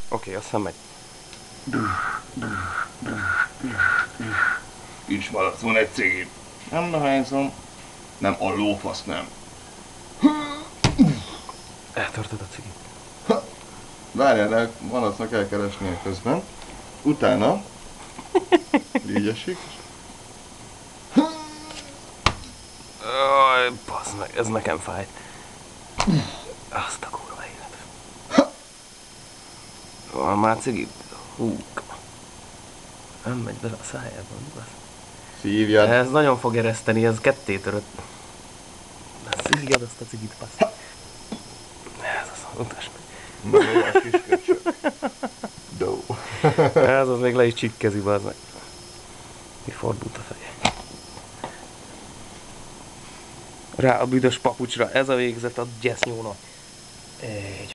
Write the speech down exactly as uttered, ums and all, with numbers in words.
Oké, aztán megy. Nincs maradszón egy cigit. Nem dohányzom. Nem, a lófasz nem. Eltörted a cigit. Várjál, Malacnak el kell esnie közben. Utána így esik. Aj, bazd meg, ez nekem fáj. Azt a kurva élet. Van már cigit? Hú. Nem megy bele a szájában, bazd. Szívjad. Ez nagyon fog ereszteni, ez ketté törött. Szívjad azt a cigit, bassz. Ez az, utasd meg. Na jó, a kis köcsög. Do. Ez az még le is csikkezi, bazd meg. Mi fordult a feje? Rá a büdös papucsra, ez a végzet a gyesznyónak. Egy.